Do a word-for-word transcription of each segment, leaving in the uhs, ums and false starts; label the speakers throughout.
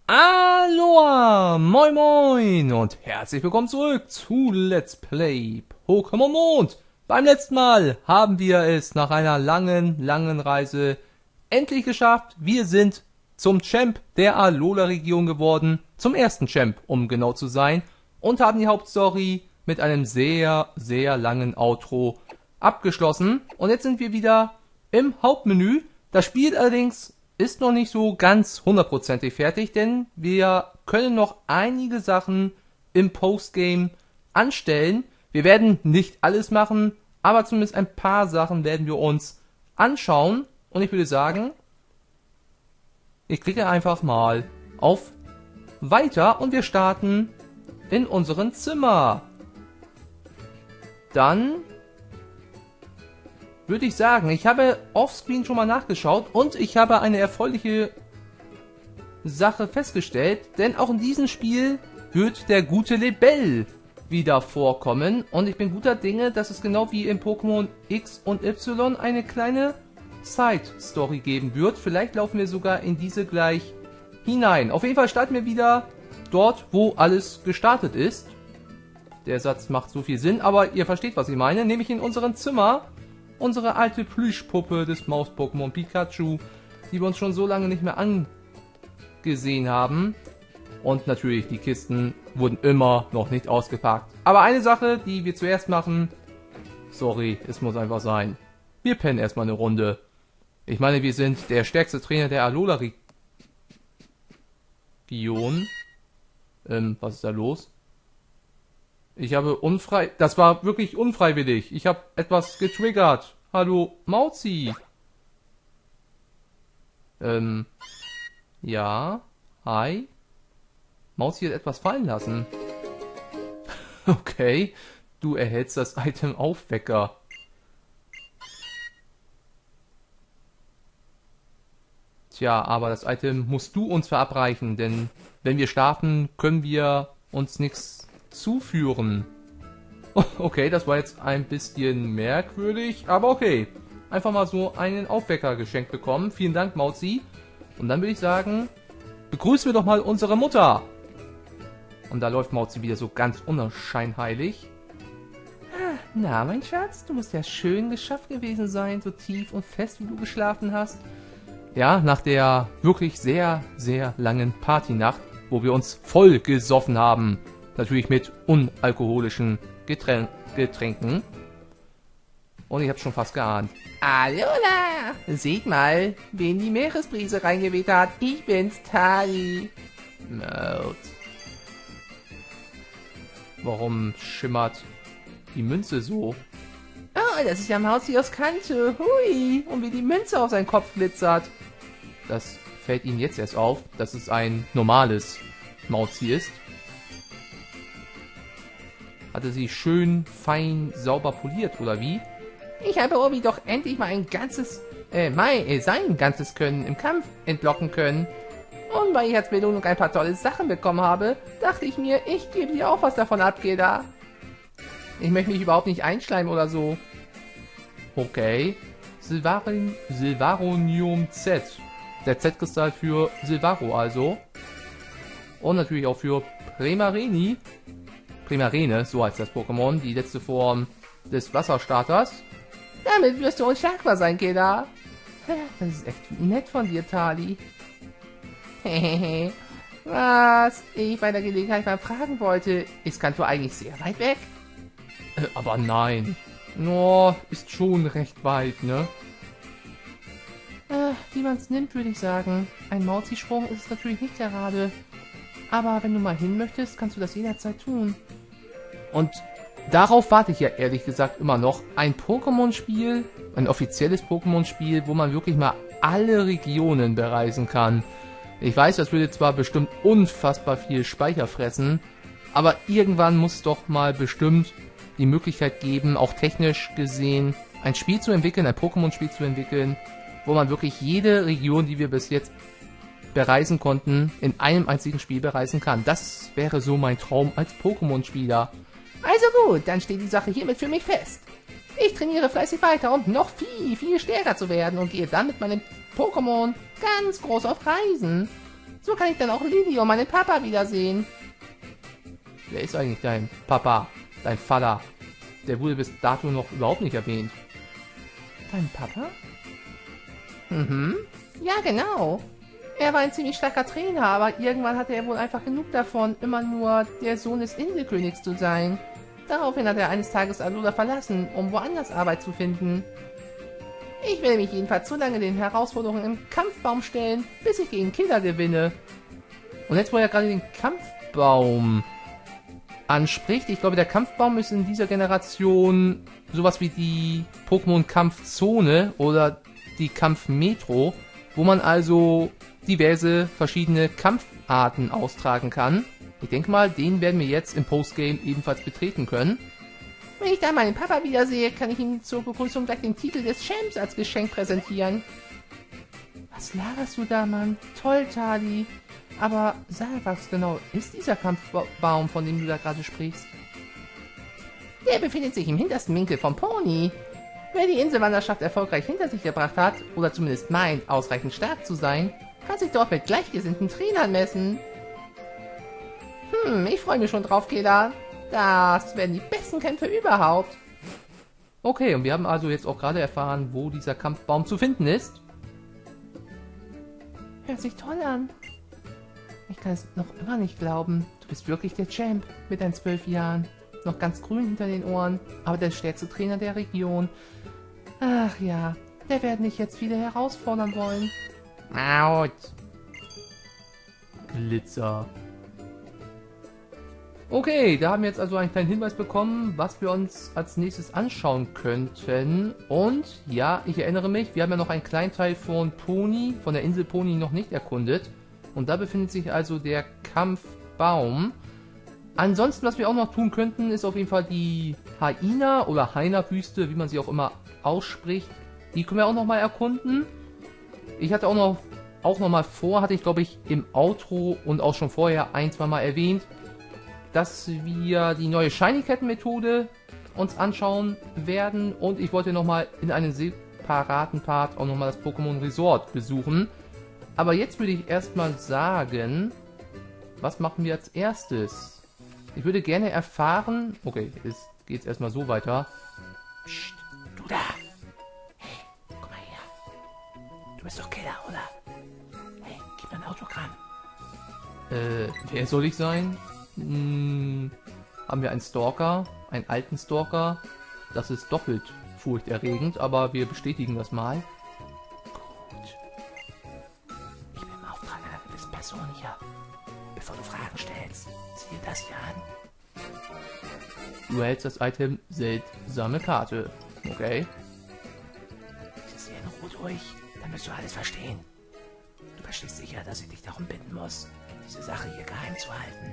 Speaker 1: Aloha, moin moin und herzlich willkommen zurück zu Let's Play Pokémon Mond. Beim letzten Mal haben wir es nach einer langen, langen Reise endlich geschafft. Wir sind zum Champ der Alola-Region geworden, zum ersten Champ, um genau zu sein, und haben die Hauptstory mit einem sehr, sehr langen Outro abgeschlossen. Und jetzt sind wir wieder im Hauptmenü. Das Spiel allerdings ist noch nicht so ganz hundertprozentig fertig, denn wir können noch einige Sachen im Postgame anstellen. Wir werden nicht alles machen, aber zumindest ein paar Sachen werden wir uns anschauen. Und ich würde sagen, ich klicke einfach mal auf Weiter und wir starten in unserem Zimmer. Dann würde ich sagen, ich habe offscreen schon mal nachgeschaut und ich habe eine erfreuliche Sache festgestellt, denn auch in diesem Spiel wird der gute Lebell wieder vorkommen und ich bin guter Dinge, dass es genau wie im Pokémon X und Y eine kleine Side-Story geben wird. Vielleicht laufen wir sogar in diese gleich hinein. Auf jeden Fall starten wir wieder dort, wo alles gestartet ist. Der Satz macht so viel Sinn, aber ihr versteht, was ich meine, nämlich in unserem Zimmer. Unsere alte Plüschpuppe des Maus-Pokémon Pikachu, die wir uns schon so lange nicht mehr angesehen haben. Und natürlich, die Kisten wurden immer noch nicht ausgepackt. Aber eine Sache, die wir zuerst machen, sorry, es muss einfach sein. Wir pennen erstmal eine Runde. Ich meine, wir sind der stärkste Trainer der Alola-Region. Ähm, was ist da los? Ich habe unfrei... Das war wirklich unfreiwillig. Ich habe etwas getriggert. Hallo, Mauzi. Ähm, ja, hi. Mauzi hat etwas fallen lassen. Okay, du erhältst das Item Aufwecker. Tja, aber das Item musst du uns verabreichen, denn wenn wir starten, können wir uns nichts zuführen. Okay, das war jetzt ein bisschen merkwürdig, aber okay. Einfach mal so einen Aufwecker geschenkt bekommen. Vielen Dank, Mauzi. Und dann würde ich sagen, begrüßen wir doch mal unsere Mutter. Und da läuft Mauzi wieder so ganz unscheinheilig. Na, mein Schatz, du musst ja schön geschafft gewesen sein, so tief und fest, wie du geschlafen hast. Ja, nach der wirklich sehr, sehr langen Partynacht, wo wir uns voll gesoffen haben. Natürlich mit unalkoholischen Geträn Getränken. Und ich hab's schon fast geahnt. Alola! Seht mal, wen die Meeresbrise reingeweht hat. Ich bin's, Tali. Maut. Warum schimmert die Münze so? Oh, das ist ja Mauzi aus Kante. Hui. Und wie die Münze auf seinen Kopf glitzert. Das fällt ihm jetzt erst auf, dass es ein normales Mauzi ist. Hatte sie schön, fein, sauber poliert, oder wie? Ich habe Obi doch endlich mal ein ganzes, äh, mein, äh, sein ganzes Können im Kampf entlocken können. Und weil ich als Belohnung ein paar tolle Sachen bekommen habe, dachte ich mir, ich gebe dir auch was davon ab, Geda. Ich möchte mich überhaupt nicht einschleimen oder so. Okay. Silvarin, Silvaronium Z. Der Z-Kristall für Silvaro also. Und natürlich auch für Primareni. Primarene, so heißt das Pokémon, die letzte Form des Wasserstarters. Damit wirst du unschlagbar sein, Keda. Das ist echt nett von dir, Tali. Was ich bei der Gelegenheit mal fragen wollte, ist Kanto eigentlich sehr weit weg? Äh, aber nein. No, ist schon recht weit, ne? Äh, wie man es nimmt, würde ich sagen. Ein Mauzi-Sprung ist es natürlich nicht gerade. Aber wenn du mal hin möchtest, kannst du das jederzeit tun. Und darauf warte ich ja ehrlich gesagt immer noch. Ein Pokémon-Spiel, ein offizielles Pokémon-Spiel, wo man wirklich mal alle Regionen bereisen kann. Ich weiß, das würde zwar bestimmt unfassbar viel Speicher fressen, aber irgendwann muss es doch mal bestimmt die Möglichkeit geben, auch technisch gesehen, ein Spiel zu entwickeln, ein Pokémon-Spiel zu entwickeln, wo man wirklich jede Region, die wir bis jetzt bereisen konnten, in einem einzigen Spiel bereisen kann. Das wäre so mein Traum als Pokémon-Spieler. Also gut, dann steht die Sache hiermit für mich fest. Ich trainiere fleißig weiter, um noch viel, viel stärker zu werden und gehe dann mit meinem Pokémon ganz groß auf Reisen.
Speaker 2: So kann ich dann auch Lili und meinen Papa wiedersehen.
Speaker 1: Wer ist eigentlich dein Papa, dein Vater? Der wurde bis dato noch überhaupt nicht erwähnt.
Speaker 2: Dein Papa? Mhm. Ja, genau. Er war ein ziemlich starker Trainer, aber irgendwann hatte er wohl einfach genug davon, immer nur der Sohn des Inselkönigs zu sein. Daraufhin hat er eines Tages Alola verlassen, um woanders Arbeit zu finden. Ich will mich jedenfalls so lange den Herausforderungen im Kampfbaum stellen, bis ich gegen Killer gewinne.
Speaker 1: Und jetzt, wo er gerade den Kampfbaum anspricht, ich glaube, der Kampfbaum ist in dieser Generation sowas wie die Pokémon-Kampfzone oder die Kampfmetro, wo man also diverse verschiedene Kampfarten austragen kann. Ich denke mal, den werden wir jetzt im Postgame ebenfalls betreten können.
Speaker 2: Wenn ich dann meinen Papa wiedersehe, kann ich ihm zur Begrüßung gleich den Titel des Champs als Geschenk präsentieren. Was laberst du da, Mann? Toll, Tali. Aber sag, was genau ist dieser Kampfbaum, von dem du da gerade sprichst? Der befindet sich im hintersten Winkel vom Pony. Wer die Inselwanderschaft erfolgreich hinter sich gebracht hat, oder zumindest meint, ausreichend stark zu sein, kann sich dort mit gleichgesinnten Trainern messen. Hm, ich freue mich schon drauf, Killer. Das werden die besten Kämpfe überhaupt.
Speaker 1: Okay, und wir haben also jetzt auch gerade erfahren, wo dieser Kampfbaum zu finden ist.
Speaker 2: Hört sich toll an. Ich kann es noch immer nicht glauben. Du bist wirklich der Champ mit deinen zwölf Jahren. Noch ganz grün hinter den Ohren, aber der stärkste Trainer der Region. Ach ja, der werden dich jetzt viele herausfordern wollen.
Speaker 1: Out. Glitzer. Okay, da haben wir jetzt also einen kleinen Hinweis bekommen, was wir uns als nächstes anschauen könnten. Und ja, ich erinnere mich, wir haben ja noch einen kleinen Teil von Pony, von der Insel Pony noch nicht erkundet. Und da befindet sich also der Kampfbaum. Ansonsten, was wir auch noch tun könnten, ist auf jeden Fall die Haina oder Haina-Wüste, wie man sie auch immer ausspricht. Die können wir auch noch mal erkunden. Ich hatte auch noch, auch noch mal vor, hatte ich glaube ich im Outro und auch schon vorher ein, zwei Mal erwähnt, dass wir die neue Shiny-Ketten-Methode uns anschauen werden. Und ich wollte nochmal in einem separaten Part auch nochmal das Pokémon Resort besuchen. Aber jetzt würde ich erstmal sagen, was machen wir als erstes? Ich würde gerne erfahren... Okay, jetzt geht es erstmal so weiter.
Speaker 2: Psst, du da! Hey, komm mal her. Du bist doch Killer, oder? Hey, gib mir ein Autogramm.
Speaker 1: Äh, wer soll ich sein? Hm, haben wir einen Stalker, einen alten Stalker. Das ist doppelt furchterregend, aber wir bestätigen das mal.
Speaker 2: Gut. Ich bin im Auftrag einer gewissen Person hier. Bevor du Fragen stellst, sieh dir das hier an.
Speaker 1: Du erhältst das Item seltsame Karte. Okay.
Speaker 2: Lies es dir in Ruhe durch, dann wirst du alles verstehen. Du verstehst sicher, dass ich dich darum bitten muss, diese Sache hier geheim zu halten.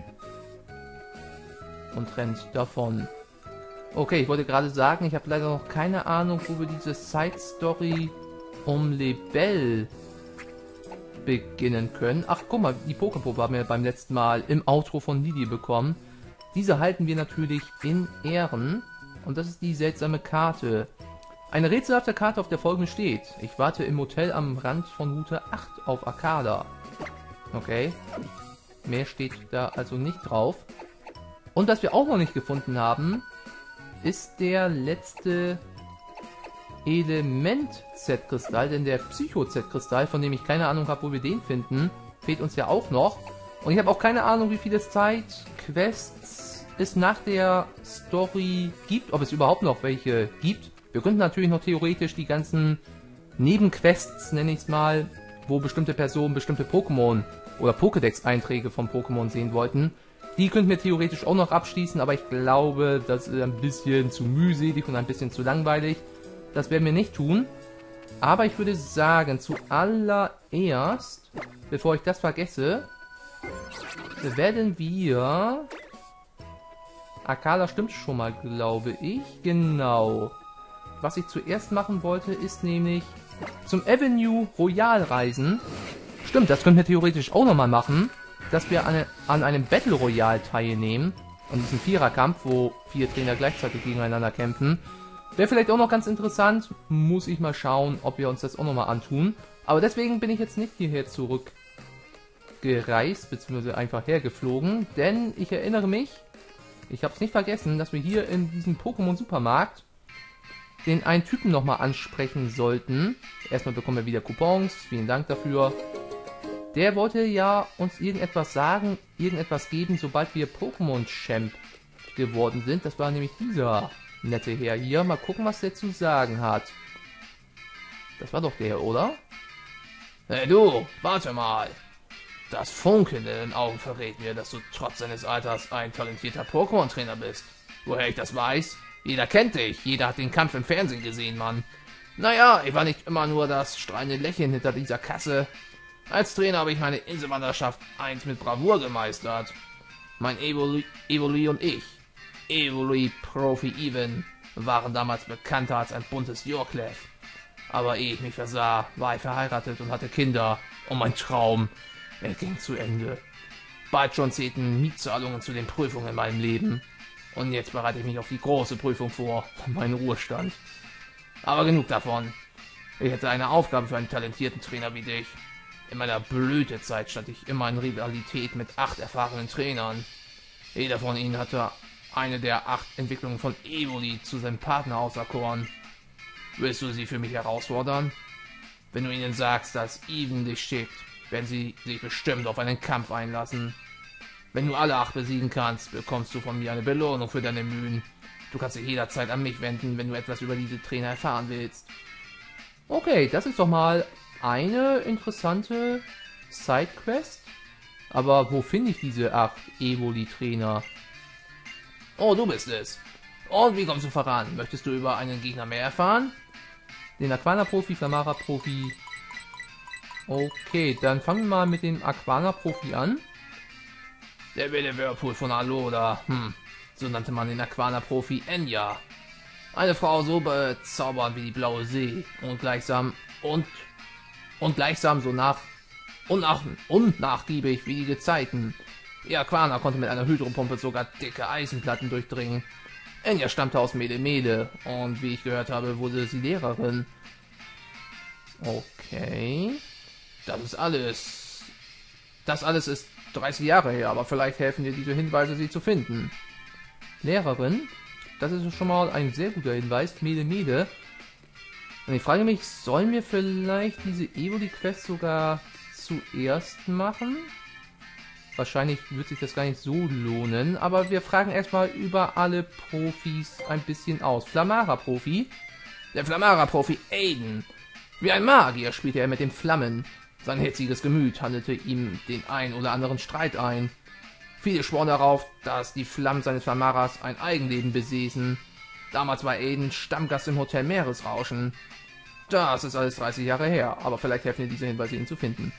Speaker 1: Und rennt davon. Okay, ich wollte gerade sagen, ich habe leider noch keine Ahnung, wo wir diese Side-Story um Lebel beginnen können. Ach, guck mal, die Poképuppe haben wir beim letzten Mal im Outro von Lili bekommen. Diese halten wir natürlich in Ehren. Und das ist die seltsame Karte. Eine rätselhafte Karte, auf der folgende steht. Ich warte im Hotel am Rand von Route acht auf Arcada. Okay. Mehr steht da also nicht drauf. Und was wir auch noch nicht gefunden haben, ist der letzte Element-Z-Kristall, denn der Psycho-Z-Kristall, von dem ich keine Ahnung habe, wo wir den finden, fehlt uns ja auch noch. Und ich habe auch keine Ahnung, wie viele Side-Quests es nach der Story gibt, ob es überhaupt noch welche gibt. Wir könnten natürlich noch theoretisch die ganzen Nebenquests, nenne ich es mal, wo bestimmte Personen bestimmte Pokémon oder Pokédex-Einträge von Pokémon sehen wollten. Die könnten wir theoretisch auch noch abschließen, aber ich glaube, das ist ein bisschen zu mühselig und ein bisschen zu langweilig. Das werden wir nicht tun. Aber ich würde sagen, zuallererst, bevor ich das vergesse, werden wir... Arcada stimmt schon mal, glaube ich. Genau. Was ich zuerst machen wollte, ist nämlich zum Avenue Royal reisen. Stimmt, das könnten wir theoretisch auch nochmal machen. Dass wir an, an einem Battle Royale teilnehmen. An diesem Viererkampf, wo vier Trainer gleichzeitig gegeneinander kämpfen. Wäre vielleicht auch noch ganz interessant. Muss ich mal schauen, ob wir uns das auch nochmal antun. Aber deswegen bin ich jetzt nicht hierher zurück gereist, beziehungsweise einfach hergeflogen, denn ich erinnere mich, ich habe es nicht vergessen, dass wir hier in diesem Pokémon-Supermarkt den einen Typen nochmal ansprechen sollten. Erstmal bekommen wir wieder Coupons, vielen Dank dafür. Der wollte ja uns irgendetwas sagen, irgendetwas geben, sobald wir Pokémon-Champ geworden sind. Das war nämlich dieser nette Herr hier. Mal gucken, was der zu sagen hat. Das war doch der, oder?
Speaker 2: Hey du, warte mal. Das Funkeln in den Augen verrät mir, dass du trotz deines Alters ein talentierter Pokémon-Trainer bist. Woher ich das weiß? Jeder kennt dich, jeder hat den Kampf im Fernsehen gesehen, Mann. Naja, ich war nicht immer nur das strahlende Lächeln hinter dieser Kasse. Als Trainer habe ich meine Inselwanderschaft eins mit Bravour gemeistert. Mein Evoli, Evoli und ich, Evoli Profi Even, waren damals bekannter als ein buntes Yorklev. Aber ehe ich mich versah, war ich verheiratet und hatte Kinder. Und mein Traum, er ging zu Ende. Bald schon zählten Mietzahlungen zu den Prüfungen in meinem Leben. Und jetzt bereite ich mich auf die große Prüfung vor, meinen Ruhestand. Aber genug davon. Ich hätte eine Aufgabe für einen talentierten Trainer wie dich. In meiner Blütezeit stand ich immer in Rivalität mit acht erfahrenen Trainern. Jeder von ihnen hatte eine der acht Entwicklungen von Evoli zu seinem Partner auserkoren. Willst du sie für mich herausfordern? Wenn du ihnen sagst, dass Even dich schickt, werden sie sich bestimmt auf einen Kampf einlassen. Wenn du alle acht besiegen kannst, bekommst du von mir eine Belohnung für deine Mühen. Du kannst dich jederzeit an mich wenden, wenn du etwas über diese Trainer erfahren willst.
Speaker 1: Okay, das ist doch mal eine interessante Sidequest. Aber wo finde ich diese acht Evoli-Trainer?
Speaker 2: Oh, du bist es. Und wie kommst du voran? Möchtest du über einen Gegner mehr erfahren?
Speaker 1: Den Aquana-Profi, Flamara-Profi. Okay, dann fangen wir mal mit dem Aquana-Profi an.
Speaker 2: Der wilde Whirlpool von Alola. Hm, so nannte man den Aquana-Profi Enya. Eine Frau so bezaubernd wie die blaue See und gleichsam und und gleichsam so nach unnach, unnachgiebig wie die Gezeiten. Ihr Aquana konnte mit einer Hydropumpe sogar dicke Eisenplatten durchdringen. Enya stammte aus Mele Mele und wie ich gehört habe, wurde sie Lehrerin.
Speaker 1: Okay.
Speaker 2: Das ist alles. Das alles ist dreißig Jahre her, aber vielleicht helfen dir diese Hinweise, sie zu finden.
Speaker 1: Lehrerin? Das ist schon mal ein sehr guter Hinweis. Mele Mele. Und ich frage mich, sollen wir vielleicht diese Evoli-Quest sogar zuerst machen? Wahrscheinlich wird sich das gar nicht so lohnen, aber wir fragen erstmal über alle Profis ein bisschen aus. Flamara-Profi.
Speaker 2: Der Flamara-Profi Aiden. Wie ein Magier spielte er mit den Flammen. Sein hitziges Gemüt handelte ihm den ein oder anderen Streit ein. Viele schworen darauf, dass die Flammen seines Flamaras ein Eigenleben besäßen. Damals war Aiden Stammgast im Hotel Meeresrauschen. Das ist alles dreißig Jahre her, aber vielleicht helfen dir diese Hinweise, ihn zu finden.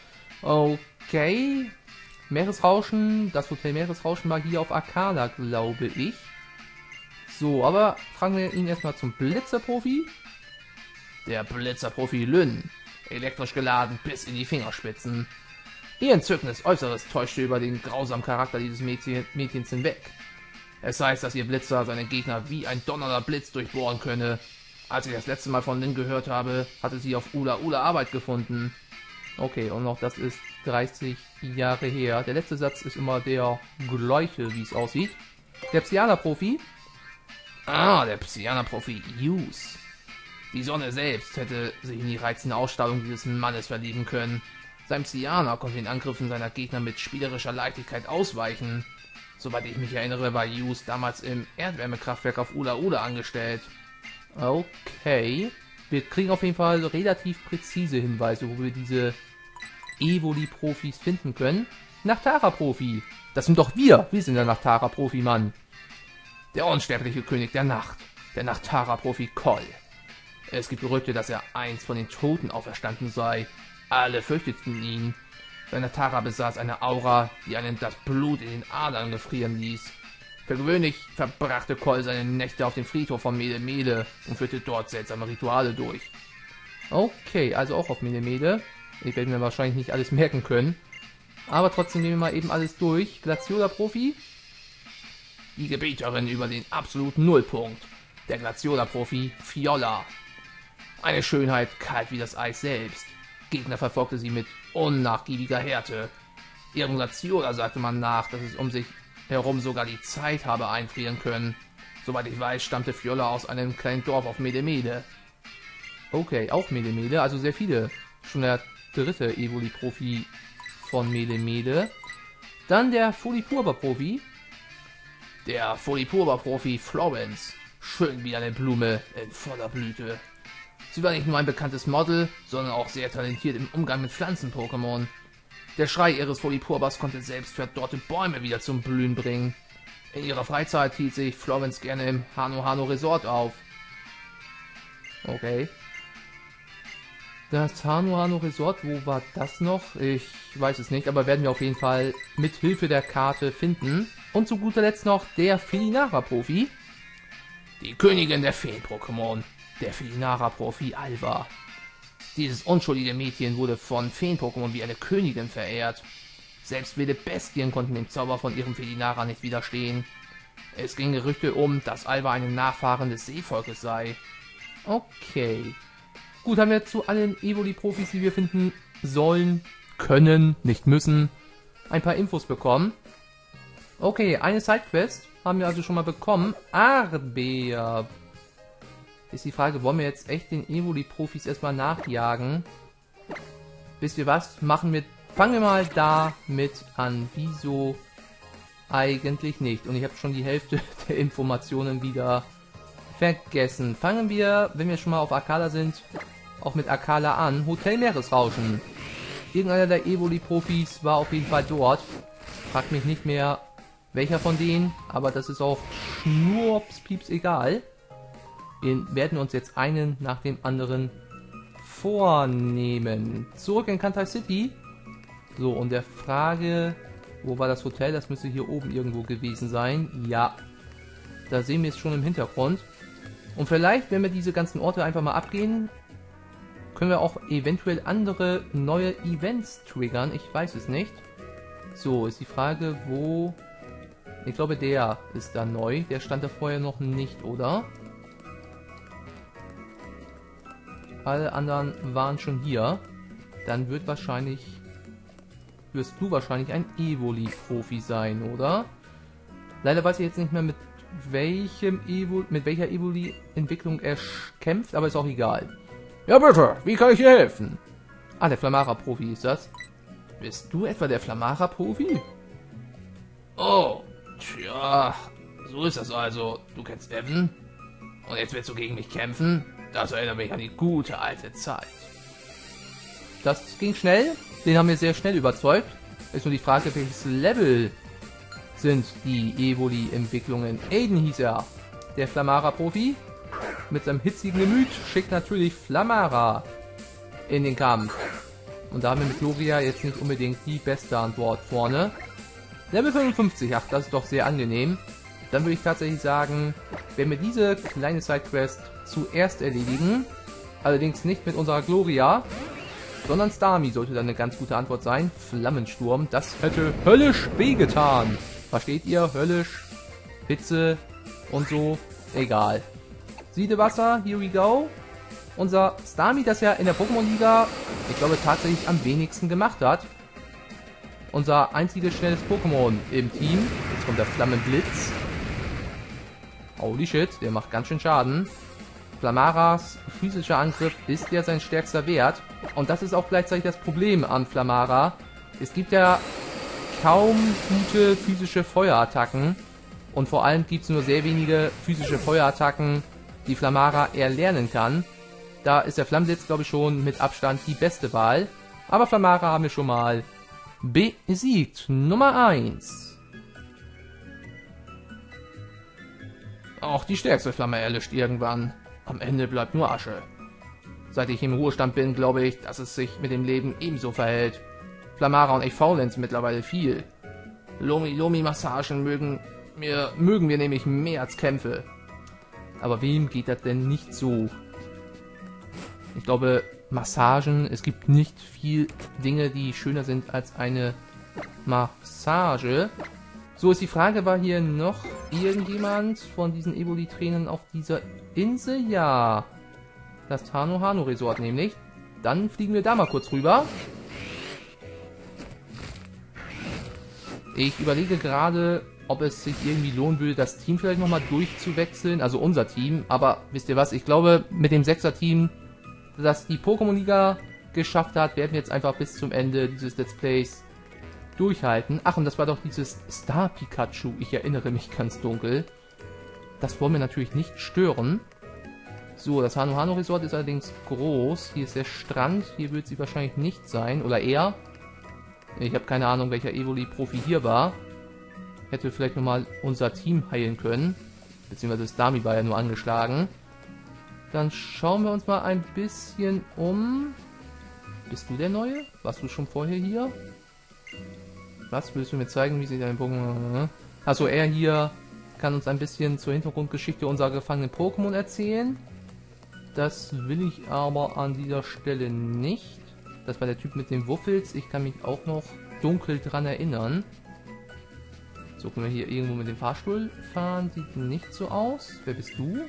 Speaker 1: Okay. Meeresrauschen, das Hotel Meeresrauschen war hier auf Akala, glaube ich. So, aber fragen wir ihn erstmal zum Blitzerprofi.
Speaker 2: Der Blitzerprofi Lynn, elektrisch geladen bis in die Fingerspitzen. Ihr entzückendes Äußeres täuschte über den grausamen Charakter dieses Mädchen, Mädchens hinweg. Es heißt, dass ihr Blitzer seine Gegner wie ein donnernder Blitz durchbohren könne. Als ich das letzte Mal von Lynn gehört habe, hatte sie auf Ula Ula Arbeit gefunden.
Speaker 1: Okay, und noch das ist dreißig Jahre her. Der letzte Satz ist immer der gleiche, wie es aussieht. Der Psyana-Profi.
Speaker 2: Ah, der Psyana-Profi Use. Die Sonne selbst hätte sich in die reizende Ausstrahlung dieses Mannes verlieben können. Sein Psyana konnte den Angriffen seiner Gegner mit spielerischer Leichtigkeit ausweichen. Soweit ich mich erinnere, war Use damals im Erdwärmekraftwerk auf Ula Ula angestellt.
Speaker 1: Okay. Wir kriegen auf jeden Fall relativ präzise Hinweise, wo wir diese Evoli-Profis finden können. Nachtara-Profi. Das sind doch wir. Wir sind der Nachtara-Profi, Mann.
Speaker 2: Der unsterbliche König der Nacht. Der Nachtara-Profi Koll. Es gibt Gerüchte, dass er einst von den Toten auferstanden sei. Alle fürchteten ihn. Sein Nachtara besaß eine Aura, die einen das Blut in den Adern gefrieren ließ. Für gewöhnlich verbrachte Koll seine Nächte auf dem Friedhof von Mele Mele und führte dort seltsame Rituale durch.
Speaker 1: Okay, also auch auf Mele Mele. Ich werde mir wahrscheinlich nicht alles merken können. Aber trotzdem nehmen wir mal eben alles durch. Glaciola-Profi.
Speaker 2: Die Gebieterin über den absoluten Nullpunkt. Der Glaciola-Profi Fiolla. Eine Schönheit kalt wie das Eis selbst. Gegner verfolgte sie mit unnachgiebiger Härte.
Speaker 1: Ihrem Glaciolor sagte man nach, dass es um sich herum sogar die Zeit habe einfrieren können. Soweit ich weiß, stammte Fjolla aus einem kleinen Dorf auf Medemede. Okay, auch Medemede, also sehr viele. Schon der dritte Evoli-Profi von Medemede. Dann der Folipurba-Profi. Der Folipurba-Profi Florence. Schön wie eine Blume in voller Blüte. Sie war nicht nur ein bekanntes Model, sondern auch sehr talentiert im Umgang mit Pflanzen-Pokémon. Der Schrei ihres Folipurbas konnte selbst verdorrte Bäume wieder zum Blühen bringen. In ihrer Freizeit hielt sich Florence gerne im Hano Hano Resort auf. Okay. Das Hano Hano Resort, wo war das noch? Ich weiß es nicht, aber werden wir auf jeden Fall mit Hilfe der Karte finden. Und zu guter Letzt noch der Felinara-Profi. Die Königin der Feen-Pokémon, der Felinara-Profi Alva. Dieses unschuldige Mädchen wurde von Feen-Pokémon wie eine Königin verehrt. Selbst wilde Bestien konnten dem Zauber von ihrem Felinara nicht widerstehen. Es ging Gerüchte um, dass Alva eine Nachfahrin des Seevolkes sei. Okay. Gut, haben wir zu allen Evoli-Profis, die wir finden sollen, können, nicht müssen, ein paar Infos bekommen. Okay, eine Sidequest haben wir also schon mal bekommen. Aber ist die Frage, wollen wir jetzt echt den Evoli-Profis erstmal nachjagen? Wisst ihr was? Machen wir, fangen wir mal damit an. Wieso eigentlich nicht? Und ich habe schon die Hälfte der Informationen wieder vergessen. Fangen wir, wenn wir schon mal auf Akala sind, auch mit Akala an. Hotel Meeresrauschen. Irgendeiner der Evoli-Profis war auf jeden Fall dort. Fragt mich nicht mehr, welcher von denen, aber das ist auch schnurpspieps egal. Wir werden uns jetzt einen nach dem anderen vornehmen. Zurück in Kantai City. So, und der Frage, wo war das Hotel? Das müsste hier oben irgendwo gewesen sein. Ja, da sehen wir es schon im Hintergrund. Und vielleicht, wenn wir diese ganzen Orte einfach mal abgehen, können wir auch eventuell andere neue Events triggern. Ich weiß es nicht. So, ist die Frage, wo... Ich glaube, der ist da neu. Der stand da vorher noch nicht, oder? Alle anderen waren schon hier. Dann wird wahrscheinlich... wirst du wahrscheinlich ein Evoli-Profi sein, oder? Leider weiß ich jetzt nicht mehr, mit welchem Evo, mit welcher Evoli-Entwicklung er kämpft, aber ist auch egal. Ja bitte, wie kann ich dir helfen? Ah, der Flamara-Profi ist das. Bist du etwa der Flamara-Profi? Oh, tja, so ist das also. Du kennst Evan? Und jetzt willst du gegen mich kämpfen? Das erinnert mich an die gute alte Zeit. Das ging schnell. Den haben wir sehr schnell überzeugt. Ist nur die Frage, welches Level sind die Evoli-Entwicklungen. Aiden hieß er. Der Flamara-Profi. Mit seinem hitzigen Gemüt schickt natürlich Flamara in den Kampf. Und da haben wir mit Gloria jetzt nicht unbedingt die beste Antwort vorne. Level fünfundfünfzig, ach, das ist doch sehr angenehm. Dann würde ich tatsächlich sagen, wenn wir diese kleine Sidequest zuerst erledigen, allerdings nicht mit unserer Gloria, sondern Starmie sollte dann eine ganz gute Antwort sein. Flammensturm, das hätte höllisch wehgetan. Versteht ihr? Höllisch, Hitze und so, egal. Siedewasser, here we go. Unser Starmie, das ja in der Pokémon-Liga, ich glaube, tatsächlich am wenigsten gemacht hat. Unser einziges schnelles Pokémon im Team. Jetzt kommt der Flammenblitz. Holy shit, der macht ganz schön Schaden. Flamaras physischer Angriff ist ja sein stärkster Wert. Und das ist auch gleichzeitig das Problem an Flamara. Es gibt ja kaum gute physische Feuerattacken. Und vor allem gibt es nur sehr wenige physische Feuerattacken, die Flamara erlernen kann. Da ist der Flammenblitz, glaube ich, schon mit Abstand die beste Wahl. Aber Flamara haben wir schon mal besiegt. Nummer eins. Auch die stärkste Flamme erlischt irgendwann. Am Ende bleibt nur Asche. Seit ich im Ruhestand bin, glaube ich, dass es sich mit dem Leben ebenso verhält. Flamara und ich faulenzen mittlerweile viel. Lomi-Lomi-Massagen mögen, mir, mögen wir nämlich mehr als Kämpfe. Aber wem geht das denn nicht so? Ich glaube, Massagen, es gibt nicht viel Dinge, die schöner sind als eine Massage. So ist die Frage, war hier noch irgendjemand von diesen Evoli-Trainern auf dieser Insel? Ja, das Hano Hano Resort nämlich. Dann fliegen wir da mal kurz rüber. Ich überlege gerade, ob es sich irgendwie lohnen würde, das Team vielleicht nochmal durchzuwechseln. Also unser Team. Aber wisst ihr was? Ich glaube, mit dem Sechser-Team, das die Pokémon-Liga geschafft hat, werden wir jetzt einfach bis zum Ende dieses Let's Plays durchhalten. Ach, und das war doch dieses Star Pikachu. Ich erinnere mich ganz dunkel. Das wollen wir natürlich nicht stören. So, das Hano Hano Resort ist allerdings groß. Hier ist der Strand. Hier wird sie wahrscheinlich nicht sein. Oder eher. Ich habe keine Ahnung, welcher Evoli-Profi hier war. Hätte vielleicht nochmal unser Team heilen können. Beziehungsweise Stami war ja nur angeschlagen. Dann schauen wir uns mal ein bisschen um. Bist du der Neue? Warst du schon vorher hier? Was? Willst du mir zeigen, wie sich dein Pokémon... Achso, er hier kann uns ein bisschen zur Hintergrundgeschichte unserer gefangenen Pokémon erzählen. Das will ich aber an dieser Stelle nicht. Das war der Typ mit den Wuffels. Ich kann mich auch noch dunkel dran erinnern. So, können wir hier irgendwo mit dem Fahrstuhl fahren. Sieht nicht so aus. Wer bist du?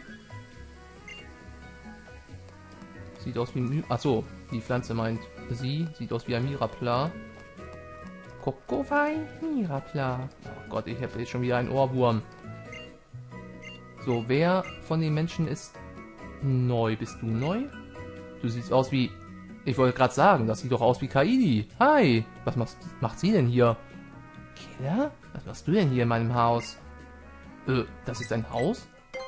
Speaker 1: Sieht aus wie... My Achso, die Pflanze meint sie. Sieht aus wie ein Mirapla. Kokowai Mirapla. Oh Gott, ich habe jetzt schon wieder einen Ohrwurm. So, wer von den Menschen ist neu? Bist du neu? Du siehst aus wie... Ich wollte gerade sagen, das sieht doch aus wie Kaidi. Hi! Was machst, macht sie denn hier? Killer? Was machst du denn hier in meinem Haus? Äh, das ist ein Haus?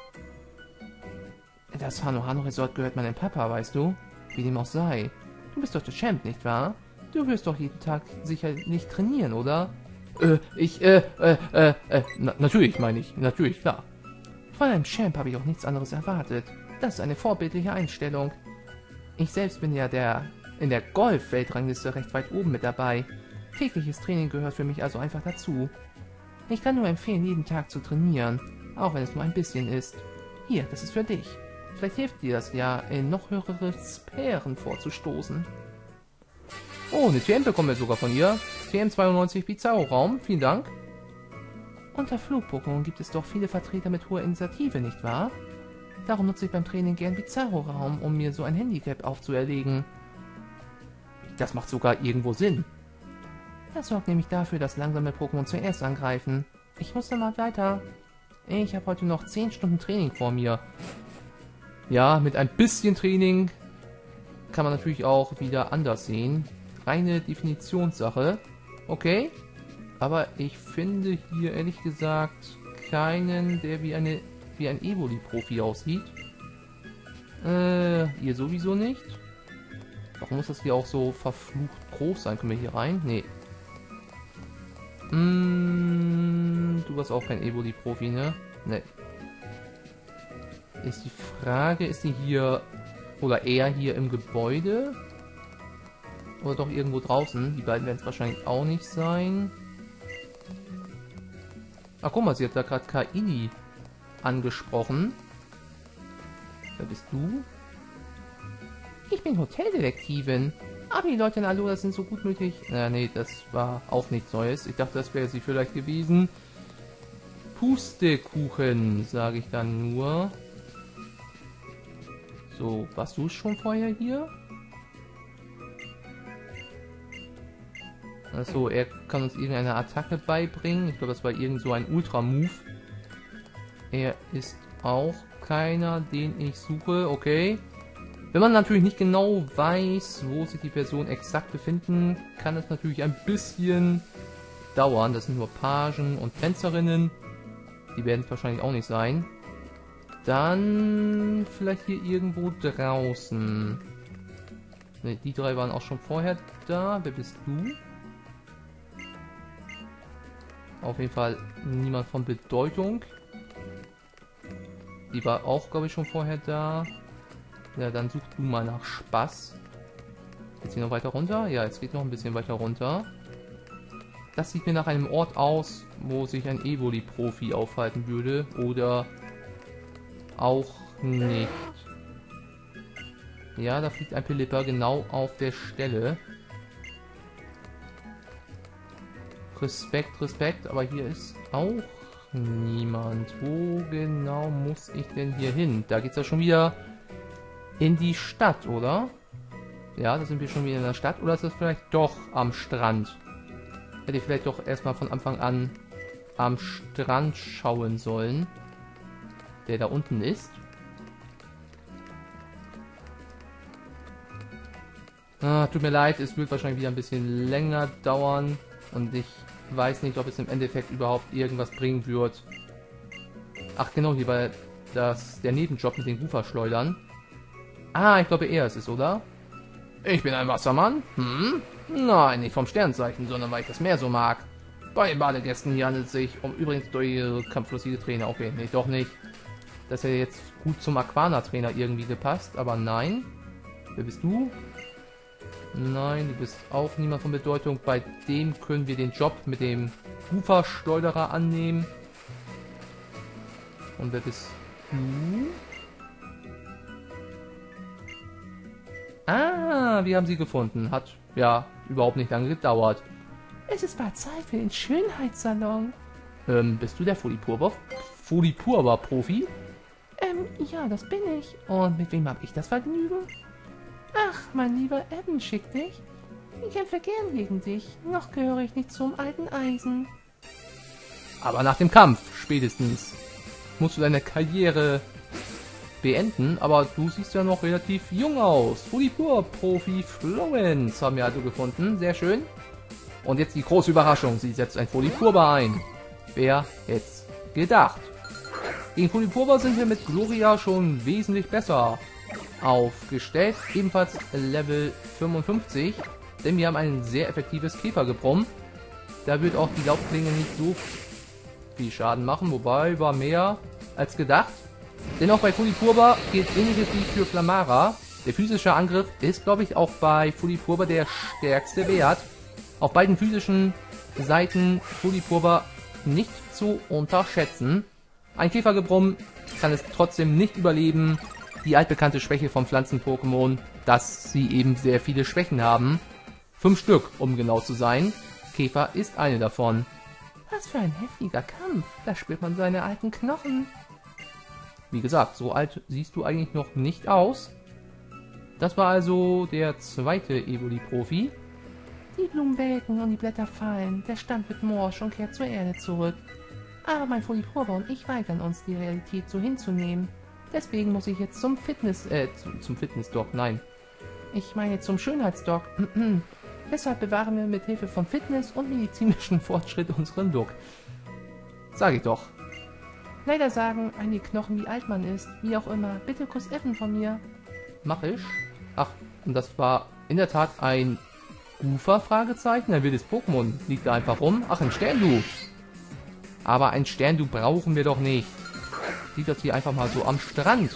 Speaker 1: Das Hano Hano Resort gehört meinem Papa, weißt du? Wie dem auch sei. Du bist doch der Champ, nicht wahr? Du wirst doch jeden Tag sicher nicht trainieren, oder? Äh, ich, äh, äh, äh, äh, na, natürlich meine ich. Natürlich, klar. Von einem Champ habe ich auch nichts anderes erwartet. Das ist eine vorbildliche Einstellung. Ich selbst bin ja der in der Golf-Weltrangliste recht weit oben mit dabei. Tägliches Training gehört für mich also einfach dazu. Ich kann nur empfehlen, jeden Tag zu trainieren, auch wenn es nur ein bisschen ist. Hier, das ist für dich. Vielleicht hilft dir das ja, in noch höhere Sphären vorzustoßen. Oh, eine T M bekommen wir sogar von ihr. T M zweiundneunzig Bizarro-Raum, vielen Dank. Unter Flug-Pokémon gibt es doch viele Vertreter mit hoher Initiative, nicht wahr? Darum nutze ich beim Training gern Bizarro-Raum, um mir so ein Handicap aufzuerlegen. Das macht sogar irgendwo Sinn. Das sorgt nämlich dafür, dass langsame Pokémon zuerst angreifen. Ich muss dann mal weiter. Ich habe heute noch zehn Stunden Training vor mir. Ja, mit ein bisschen Training kann man natürlich auch wieder anders sehen. Reine Definitionssache. Okay. Aber ich finde hier ehrlich gesagt keinen, der wie eine wie ein Evoli-Profi aussieht. Äh, hier sowieso nicht. Warum muss das hier auch so verflucht groß sein? Können wir hier rein? Nee. Mm, du warst auch kein Evoli-Profi, ne? Ne. Ist die Frage, ist die hier oder eher hier im Gebäude? Oder doch irgendwo draußen? Die beiden werden es wahrscheinlich auch nicht sein. Ach, guck mal, sie hat da gerade Kaidi angesprochen. Wer bist du? Ich bin Hoteldetektivin. Aber die Leute in Alola sind so gutmütig. Na, nee, das war auch nichts Neues. Ich dachte, das wäre sie vielleicht gewesen. Pustekuchen, sage ich dann nur. So, warst du schon vorher hier? Achso, er kann uns irgendeine Attacke beibringen. Ich glaube, das war irgend so ein Ultra-Move. Er ist auch keiner, den ich suche. Okay. Wenn man natürlich nicht genau weiß, wo sich die Personen exakt befinden, kann es natürlich ein bisschen dauern. Das sind nur Pagen und Tänzerinnen. Die werden es wahrscheinlich auch nicht sein. Dann vielleicht hier irgendwo draußen. Ne, die drei waren auch schon vorher da. Wer bist du? Auf jeden Fall niemand von Bedeutung. Die war auch, glaube ich, schon vorher da. Ja, dann such du mal nach Spaß. Jetzt hier noch weiter runter? Ja, jetzt geht noch ein bisschen weiter runter. Das sieht mir nach einem Ort aus, wo sich ein Evoli-Profi aufhalten würde. Oder auch nicht. Ja, da fliegt ein Pilipper genau auf der Stelle. Respekt, Respekt, aber hier ist auch niemand. Wo genau muss ich denn hier hin? Da geht's ja schon wieder in die Stadt, oder? Ja, da sind wir schon wieder in der Stadt. Oder ist das vielleicht doch am Strand? Hätte ich vielleicht doch erstmal von Anfang an am Strand schauen sollen, der da unten ist. Ah, tut mir leid, es wird wahrscheinlich wieder ein bisschen länger dauern und ich weiß nicht, ob es im Endeffekt überhaupt irgendwas bringen wird. Ach genau, hier war das, der Nebenjob mit den Ruferschleudern. Ah, ich glaube er ist es, oder? Ich bin ein Wassermann? Hm? Nein, nicht vom Sternzeichen, sondern weil ich das Meer so mag. Bei den Badegästen hier handelt es sich um übrigens durch ihre kampflustige Trainer. Okay, nee, doch nicht. Das hätte jetzt gut zum Aquana-Trainer irgendwie gepasst, aber nein. Wer bist du? Nein, du bist auch niemand von Bedeutung. Bei dem können wir den Job mit dem Uferschleuderer annehmen. Und wer bist du? Ah, wir haben sie gefunden. Hat ja überhaupt nicht lange gedauert.
Speaker 2: Es ist bald Zeit für den Schönheitssalon.
Speaker 1: Ähm, bist du der Folipurber? Folipurber-Profi?
Speaker 2: Ähm, ja, das bin ich. Und mit wem habe ich das Vergnügen? Ach, mein lieber Evan schickt dich. Ich kämpfe gern gegen dich. Noch gehöre ich nicht zum alten Eisen.
Speaker 1: Aber nach dem Kampf, spätestens, musst du deine Karriere beenden. Aber du siehst ja noch relativ jung aus. Folipur-Profi Florence haben wir also gefunden. Sehr schön. Und jetzt die große Überraschung. Sie setzt ein Folipurber ein. Wer hätte gedacht? Gegen Folipurber sind wir mit Gloria schon wesentlich besser aufgestellt. Ebenfalls Level fünfundfünfzig. Denn wir haben ein sehr effektives Käfergebrumm. Da wird auch die Laubklinge nicht so viel Schaden machen. Wobei war mehr als gedacht. Denn auch bei Folipurber gilt ähnliches wie für Flamara. Der physische Angriff ist, glaube ich, auch bei Folipurber der stärkste Wert. Auf beiden physischen Seiten Folipurber nicht zu unterschätzen. Ein Käfergebrumm kann es trotzdem nicht überleben. Die altbekannte Schwäche von Pflanzen-Pokémon, dass sie eben sehr viele Schwächen haben. Fünf Stück, um genau zu sein. Käfer ist eine davon.
Speaker 2: Was für ein heftiger Kampf. Da spürt man seine alten Knochen.
Speaker 1: Wie gesagt, so alt siehst du eigentlich noch nicht aus. Das war also der zweite Evoli-Profi.
Speaker 2: Die Blumen welken und die Blätter fallen. Der Stand wird morsch und kehrt zur Erde zurück. Aber mein Folipurber und ich weigern uns, die Realität so hinzunehmen. Deswegen muss ich jetzt zum Fitness, äh, zum, zum Fitnessdoc, nein. Ich meine zum Schönheitsdoc. Deshalb bewahren wir mit Hilfe von Fitness und medizinischem Fortschritt unseren Look.
Speaker 1: Sag ich doch.
Speaker 2: Leider sagen einige Knochen, wie alt man ist. Wie auch immer. Bitte Kuss Evan von mir.
Speaker 1: Mach ich. Ach, und das war in der Tat ein Ufer? Fragezeichen. Ein wildes Pokémon liegt da einfach rum. Ach, ein Sterndu. Aber ein Sterndu brauchen wir doch nicht. Sieht das hier einfach mal so am Strand.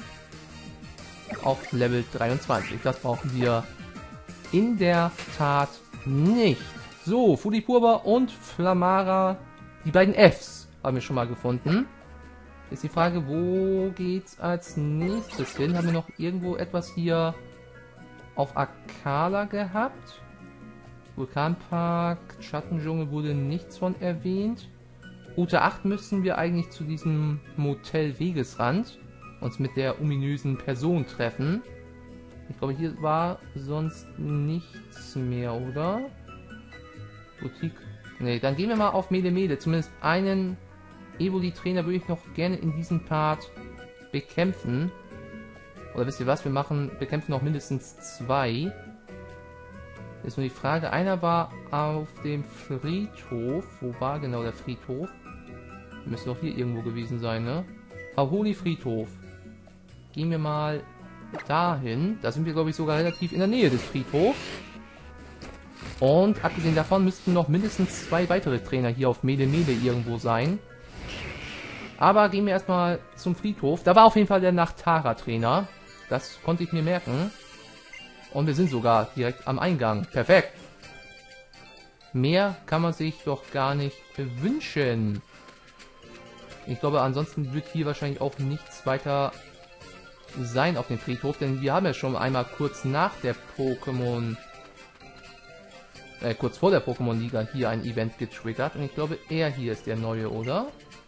Speaker 1: Auf Level dreiundzwanzig. Das brauchen wir in der Tat nicht. So, Folipurber und Flamara. Die beiden Fs haben wir schon mal gefunden. Ist die Frage, wo geht's als nächstes hin? Haben wir noch irgendwo etwas hier auf Akala gehabt? Vulkanpark, Schattendschungel wurde nichts von erwähnt. Route acht müssen wir eigentlich zu diesem Motel Wegesrand uns mit der ominösen Person treffen. Ich glaube, hier war sonst nichts mehr, oder? Boutique. Ne, dann gehen wir mal auf Mele Mele. Zumindest einen Evoli-Trainer würde ich noch gerne in diesem Part bekämpfen. Oder wisst ihr was? Wir machen, bekämpfen noch mindestens zwei. Ist nur die Frage, einer war auf dem Friedhof. Wo war genau der Friedhof? Müsste doch hier irgendwo gewesen sein, ne? Haholi Friedhof. Gehen wir mal dahin. Da sind wir, glaube ich, sogar relativ in der Nähe des Friedhofs. Und abgesehen davon müssten noch mindestens zwei weitere Trainer hier auf Mele Mele irgendwo sein. Aber gehen wir erstmal zum Friedhof. Da war auf jeden Fall der Nachtara-Trainer. Das konnte ich mir merken. Und wir sind sogar direkt am Eingang. Perfekt. Mehr kann man sich doch gar nicht wünschen. Ich glaube, ansonsten wird hier wahrscheinlich auch nichts weiter sein auf dem Friedhof. Denn wir haben ja schon einmal kurz nach der Pokémon... Äh, kurz vor der Pokémon-Liga hier ein Event getriggert. Und ich glaube, er hier ist der neue, oder?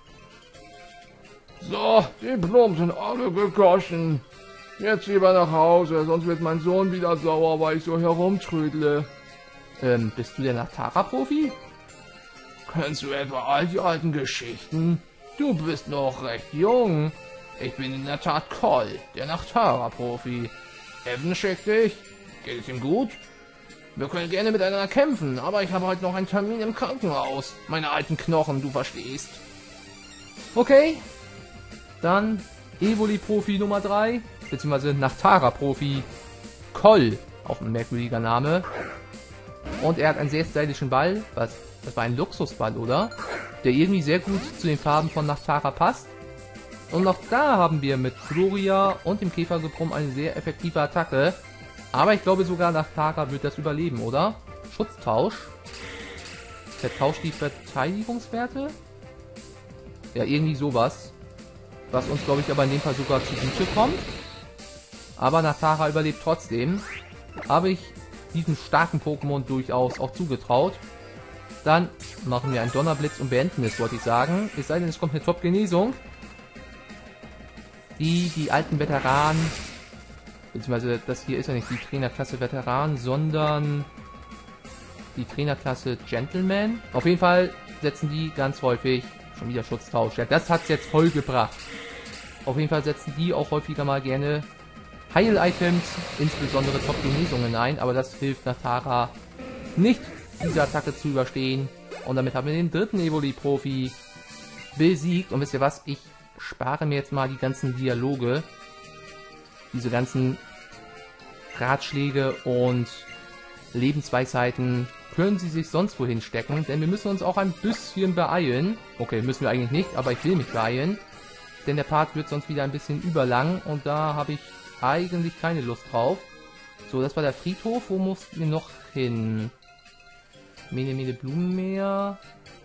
Speaker 1: So, die Blumen sind alle gegossen. Jetzt lieber nach Hause, sonst wird mein Sohn wieder sauer, weil ich so herumtrödle. Ähm, bist du der Nachtara-Profi? Kennst du etwa all die alten Geschichten? Du bist noch recht jung. Ich bin in der Tat Col, der Nachtara-Profi. Evan schickt dich. Geht es ihm gut? Wir können gerne miteinander kämpfen, aber ich habe heute noch einen Termin im Krankenhaus. Meine alten Knochen, du verstehst. Okay. Dann Evoli-Profi Nummer drei, beziehungsweise Nachtara-Profi Col, auch ein merkwürdiger Name. Und er hat einen sehr stylischen Ball, was, das war ein Luxusball, oder? Der irgendwie sehr gut zu den Farben von Nachtara passt. Und auch da haben wir mit Gloria und dem Käfergebrumm eine sehr effektive Attacke. Aber ich glaube sogar Nachtara wird das überleben, oder? Schutztausch. Vertauscht die Verteidigungswerte? Ja, irgendwie sowas. Was uns, glaube ich, aber in dem Fall sogar zugute kommt. Aber Nachtara überlebt trotzdem. Habe ich diesem starken Pokémon durchaus auch zugetraut. Dann machen wir einen Donnerblitz und beenden es, wollte ich sagen. Es sei denn, es kommt eine Top-Genesung. Die, die alten Veteranen, beziehungsweise das hier ist ja nicht die Trainerklasse Veteran, sondern die Trainerklasse Gentleman. Auf jeden Fall setzen die ganz häufig schon wieder Schutztausch. Ja, das hat es jetzt voll gebracht. Auf jeden Fall setzen die auch häufiger mal gerne Heil-Items, insbesondere Top-Genesungen ein, aber das hilft Nachtara nicht, diese Attacke zu überstehen. Und damit haben wir den dritten Evoli-Profi besiegt. Und wisst ihr was? Ich spare mir jetzt mal die ganzen Dialoge, diese ganzen Ratschläge und Lebensweisheiten können sie sich sonst wohin stecken, denn wir müssen uns auch ein bisschen beeilen. Okay, müssen wir eigentlich nicht, aber ich will mich beeilen, denn der Part wird sonst wieder ein bisschen überlang und da habe ich eigentlich keine Lust drauf. So, das war der Friedhof. Wo mussten wir noch hin? Mene, Mene, Blumenmeer.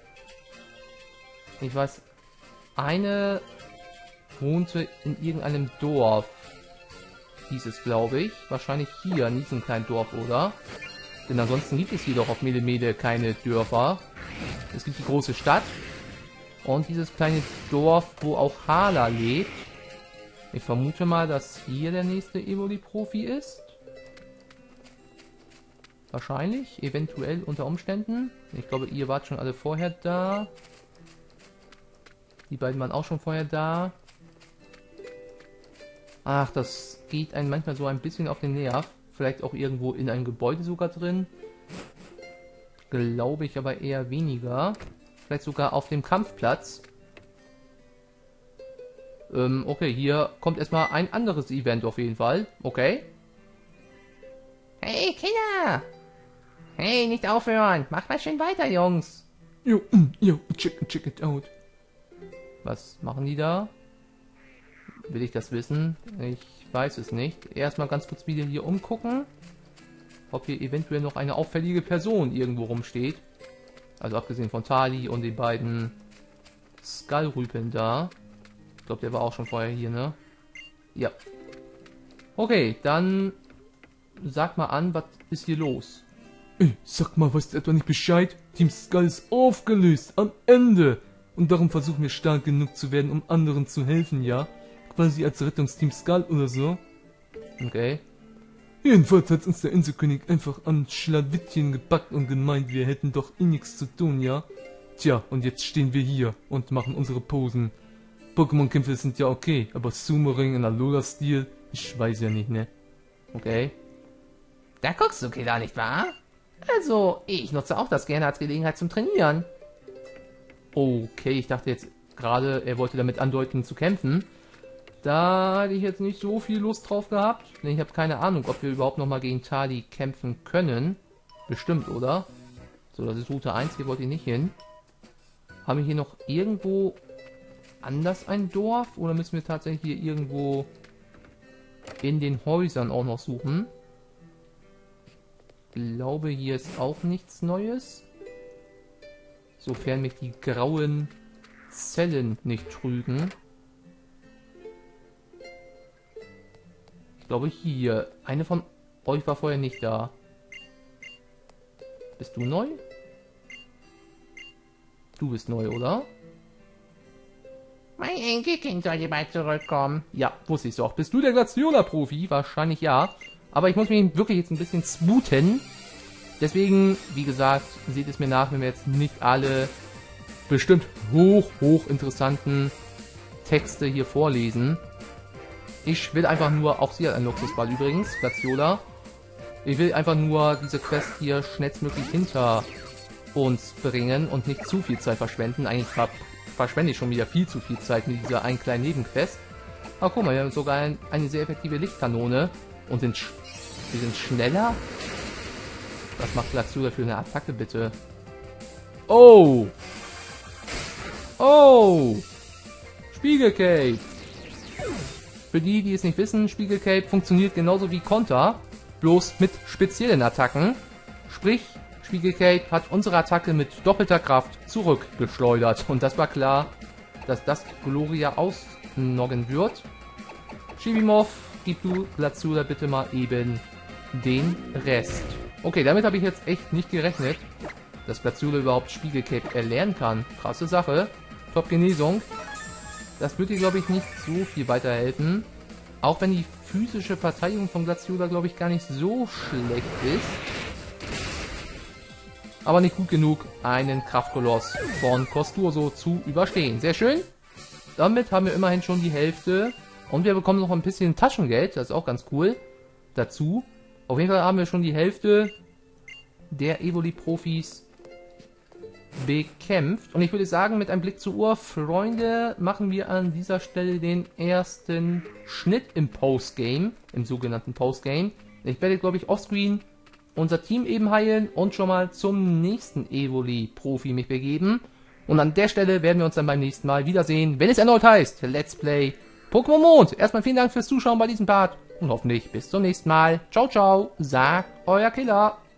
Speaker 1: Ich weiß, eine wohnte in irgendeinem Dorf. Hieß es, glaube ich. Wahrscheinlich hier, in diesem kleinen Dorf, oder? Denn ansonsten gibt es hier doch auf Mele Mele keine Dörfer. Es gibt die große Stadt. Und dieses kleine Dorf, wo auch Hala lebt. Ich vermute mal, dass hier der nächste Evoli-Profi ist. Wahrscheinlich, eventuell unter Umständen. Ich glaube, ihr wart schon alle vorher da. Die beiden waren auch schon vorher da. Ach, das geht einem manchmal so ein bisschen auf den Nerv. Vielleicht auch irgendwo in einem Gebäude sogar drin. Glaube ich aber eher weniger. Vielleicht sogar auf dem Kampfplatz. Ähm, okay, hier kommt erstmal ein anderes Event auf jeden Fall. Okay.
Speaker 2: Hey, Kinder! Hey, nicht aufhören! Macht mal schön weiter, Jungs!
Speaker 1: Jo, jo, check, check it out. Was machen die da? Will ich das wissen? Ich weiß es nicht. Erstmal ganz kurz wieder hier umgucken. Ob hier eventuell noch eine auffällige Person irgendwo rumsteht. Also abgesehen von Tali und den beiden Skullrüpeln da. Ich glaube, der war auch schon vorher hier, ne? Ja. Okay, dann sag mal an, was ist hier los? Ey, sag mal, weißt du etwa nicht Bescheid? Team Skull ist aufgelöst, am Ende. Und darum versuchen wir stark genug zu werden, um anderen zu helfen, ja? Quasi als Rettungsteam Skull oder so. Okay. Jedenfalls hat uns der Inselkönig einfach an Schlawittchen gepackt und gemeint, wir hätten doch eh nichts zu tun, ja? Tja, und jetzt stehen wir hier und machen unsere Posen. Pokémon-Kämpfe sind ja okay, aber Sumo-Ring in Alola-Stil, ich weiß ja nicht, ne? Okay.
Speaker 2: Da guckst du, Killer, nicht wahr? Also, ich nutze auch das gerne als Gelegenheit zum Trainieren.
Speaker 1: Okay, ich dachte jetzt gerade, er wollte damit andeuten zu kämpfen. Da hätte ich jetzt nicht so viel Lust drauf gehabt. Denn ich habe keine Ahnung, ob wir überhaupt nochmal gegen Tali kämpfen können. Bestimmt, oder? So, das ist Route eins, hier wollte ich nicht hin. Haben wir hier noch irgendwo anders ein Dorf? Oder müssen wir tatsächlich hier irgendwo in den Häusern auch noch suchen? Ich glaube, hier ist auch nichts Neues. Sofern mich die grauen Zellen nicht trügen. Ich glaube hier. Eine von euch war vorher nicht da. Bist du neu? Du bist neu, oder?
Speaker 2: Mein Enkelkind sollte bald zurückkommen.
Speaker 1: Ja, wusste ich doch. Bist du der Glaciola-Profi? Wahrscheinlich ja. Aber ich muss mich wirklich jetzt ein bisschen spooten. Deswegen, wie gesagt, seht es mir nach, wenn wir jetzt nicht alle bestimmt hoch, hoch interessanten Texte hier vorlesen. Ich will einfach nur, auch sie hat einen Luxusball übrigens, Glaciola. Ich will einfach nur diese Quest hier schnellstmöglich hinter uns bringen und nicht zu viel Zeit verschwenden. Eigentlich ver verschwende ich schon wieder viel zu viel Zeit mit dieser einen kleinen Nebenquest. Aber guck mal, wir haben sogar ein, eine sehr effektive Lichtkanone und sind, sch wir sind schneller. Was macht Glaciola für eine Attacke, bitte? Oh! Oh! Spiegelcape! Für die, die es nicht wissen, Spiegelcape funktioniert genauso wie Konter, bloß mit speziellen Attacken. Sprich, Spiegelcape hat unsere Attacke mit doppelter Kraft zurückgeschleudert. Und das war klar, dass das Gloria ausnoggen wird. Chibiumov, gib du Glaciola bitte mal eben den Rest. Okay, damit habe ich jetzt echt nicht gerechnet, dass Glaciola überhaupt Spiegelcape erlernen kann. Krasse Sache. Top Genesung. Das würde ihr, glaube ich, nicht so viel weiterhelfen. Auch wenn die physische Verteidigung von Glaciola, glaube ich, gar nicht so schlecht ist. Aber nicht gut genug, einen Kraftkoloss von Costurso zu überstehen. Sehr schön. Damit haben wir immerhin schon die Hälfte. Und wir bekommen noch ein bisschen Taschengeld. Das ist auch ganz cool. Dazu. Auf jeden Fall haben wir schon die Hälfte der Evoli-Profis bekämpft. Und ich würde sagen, mit einem Blick zur Uhr, Freunde, machen wir an dieser Stelle den ersten Schnitt im Postgame, im sogenannten Postgame. Ich werde, glaube ich, offscreen unser Team eben heilen und schon mal zum nächsten Evoli-Profi mich begeben. Und an der Stelle werden wir uns dann beim nächsten Mal wiedersehen, wenn es erneut heißt Let's Play Pokémon Mond. Erstmal vielen Dank fürs Zuschauen bei diesem Part und hoffentlich bis zum nächsten Mal. Ciao, ciao, sagt euer Killer.